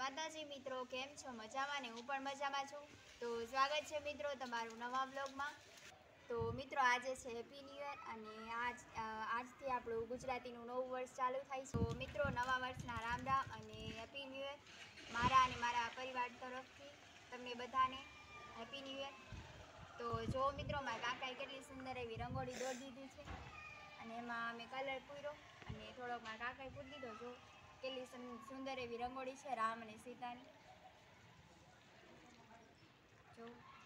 માતાજી મિત્રો, કેમ છો? મજામાં ને? હું પણ મજામાં છું. તો સ્વાગત છે મિત્રો તમારું નવા બ્લોગમાં. તો મિત્રો આજે છે હેપી ન્યૂ યર અને આજથી આપણું ગુજરાતીનું નવું વર્ષ ચાલુ થાય છે. તો મિત્રો નવા વર્ષના રામ રામ અને હેપી ન્યૂ યર મારા અને મારા પરિવાર તરફથી તમને બધાને હેપી ન્યૂ યર. તો જો મિત્રો મારા કાકાએ કેટલી સુંદર એવી રંગોળી દોરી દીધી છે અને એમાં અમે કલર પૂર્યો અને થોડોક મારા કાકાએ પૂરી દીધો. જો કેટલી સુંદર એવી રંગોળી છે રામ અને સીતાની. જો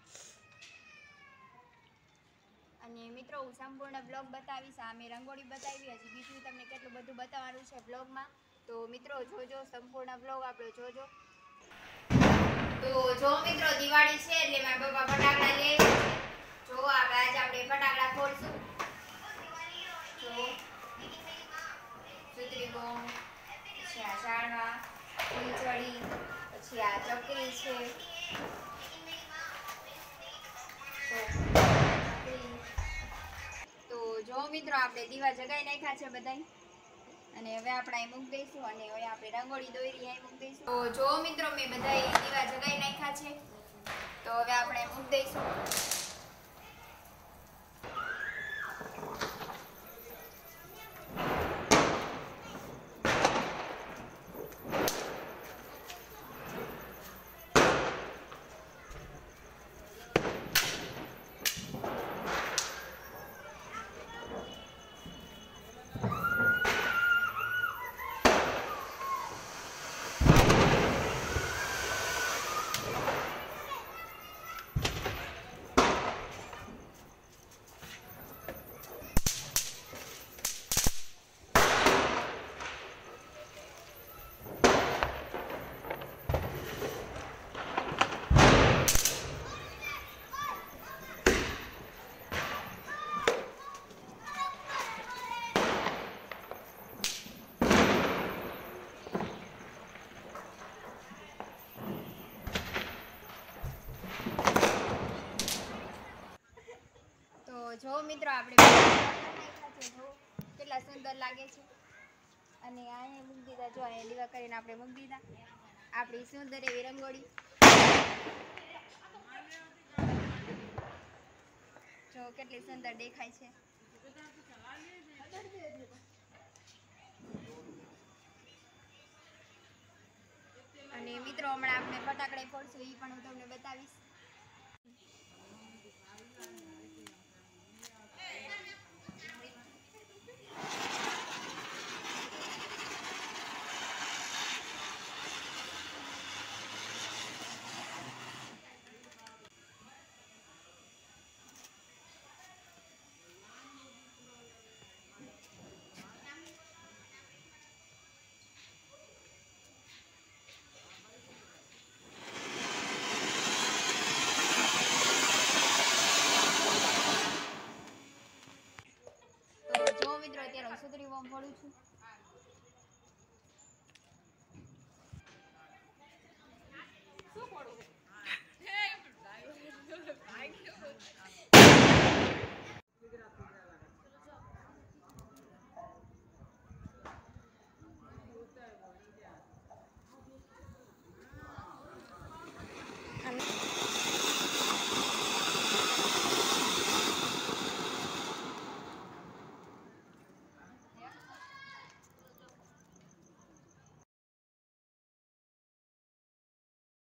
અને મિત્રો હું સંપૂર્ણ બ્લોગ બતાવીશ. આ મેં રંગોળી બતાવી, હજી બીજું તમને કેટલું બધું બતાવવાનું છે બ્લોગમાં. તો મિત્રો જોજો, સંપૂર્ણ બ્લોગ આપણો જોજો. તો જો મિત્રો દિવાળી છે એટલે મારા પપ્પા ફટાકડા લે. જો આપણે ફટાકડા ફોડશું. જો સુતરી બોમ, પછી આ ઝાડવા, ફૂલચડી, પછી આ ચકરી છે. તો જો મિત્રો આપણે દીવા જગાઈ નાખ્યા છે બધાય અને હવે આપણે અહીં મૂકી દઈશું અને હવે આપણે રંગોળી દોરી અહીં મૂકી દઈશું. તો જો મિત્રો મેં બધાય દીવા જગાઈ નાખ્યા છે, તો હવે આપણે મૂકી દઈશું. જો મિત્રો આપણે જો કેટલા સુંદર લાગે છે અને અહીંયા મૂકી દીધા. જો અહીંયા દીવા કરીને આપણે મૂકી દીધા આપણી સુંદર એવી રંગોળી. જો કેટલી સુંદર દેખાય છે. અને મિત્રો હમણાં આપણે ફટાકડા ફોડશું, એ પણ હું તમને બતાવીશ.